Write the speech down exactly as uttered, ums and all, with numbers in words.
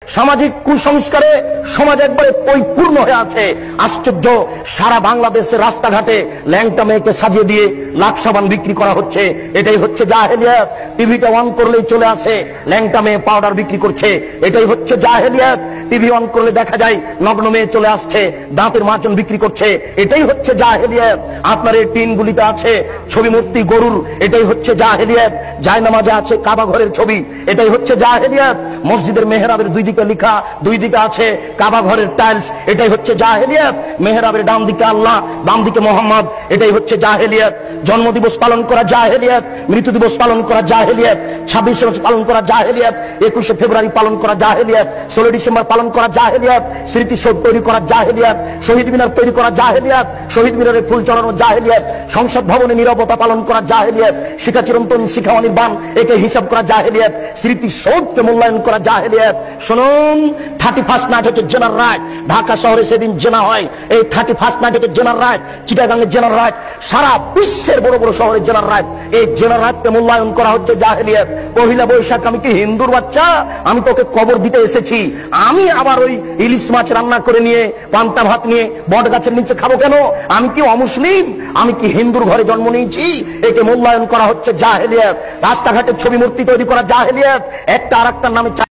সামাজিক কুসংস্কারে সমাজ একবারে পরিপূর্ণ হয়ে আছে। আশ্চর্য, সারা বাংলাদেশের রাস্তাঘাটে ল্যাংটা মেয়েকে সাজিয়ে দিয়ে লাখ সাবান বিক্রি করা হচ্ছে। এটাই হচ্ছে জাহেলিয়াত। টিভিটা অন করলেই চলে আসে ল্যাংটা মেয়ে পাউডার বিক্রি করছে। এটাই হচ্ছে জাহেলিয়াত। টিভি অন করলে দেখা যায় নগ্ন মেয়ে চলে আসছে, দাঁতের মাজন বিক্রি করছে। এটাই হচ্ছে জাহেলিয়াত। আপনার এই টিনগুলিতে আছে ছবি মূর্তি গরুর, এটাই হচ্ছে জাহেলিয়াত। জায়নামাজে আছে কাবা ঘরের ছবি, এটাই হচ্ছে জাহেলিয়াত। মসজিদের মেহরাবের দুই দিকে লিখা, দুই দিকে আছে কাবা ঘরের টাইলস, এটাই হচ্ছে জাহেলিয়াত। মেহরাবের ডান দিকে আল্লাহ, বাম দিকে মোহাম্মদ, এটাই হচ্ছে জাহেলিয়াত। জন্মদিবস পালন করা জাহেলিয়াত, মৃত্যু দিবস পালন করা জাহেলিয়াত, ছাব্বিশে মার্চ পালন করা জাহেলিয়াত, একুশে ফেব্রুয়ারি পালন করা জাহেলিয়াত, ষোলো ডিসেম্বর পালন করা জাহেলিয়াত, স্মৃতিসৌধ তৈরি করা জাহেলিয়াত, শহীদ মিনার তৈরি করা জাহেলিয়াত, শহীদ মিনারে ফুল চড়ানো জাহেলিয়াত, সংসদ ভবনে নীরবতা পালন করা জাহেলিয়াত, শিখা চিরন্তন শিখা অনির্বাণ একে হিসাব করা জাহেলিয়াত, স্মৃতিসৌধকে মূল্যায়ন করা জাহেলিয়াত। শুনুন, থার্টি ফার্স্ট নাইট হচ্ছে জেনার রাইট। ঢাকা শহরে সেদিন জেনা হয়, এই থার্টি ফার্স্ট নাইট হচ্ছে জেনার রাইট। চিটাগাঙ্গে জেনার রাইট, সারা বিশ্বের বড় বড় শহরে জেনার রাইট। এই জেনার রাইটকে মূল্যায়ন করা হচ্ছে জাহেলিয়াত। পহিলা বৈশাখ আমি কি হিন্দুর বাচ্চা? আমি তোকে কবর দিতে এসেছি। আমি আবার ওই ইলিশ মাছ রান্না করে নিয়ে পান্তা ভাত নিয়ে বট গাছের নিচে খাবো কেন? আমি কি অমুসলিম? আমি কি হিন্দুর ঘরে জন্ম নিয়েছি? একে মূল্যায়ন করা হচ্ছে জাহেলিয়াত। রাস্তাঘাটে ছবি মূর্তি তৈরি করা জাহেলিয়াত। একটা আর একটার নামে